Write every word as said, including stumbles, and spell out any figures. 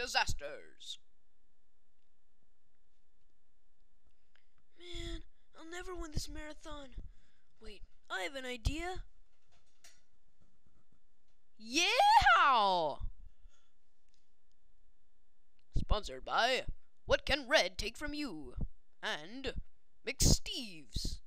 disasters. Man, I'll never win this marathon. Wait, I have an idea. Yeah! Sponsored by What Can Red Take From You? And McSteve's.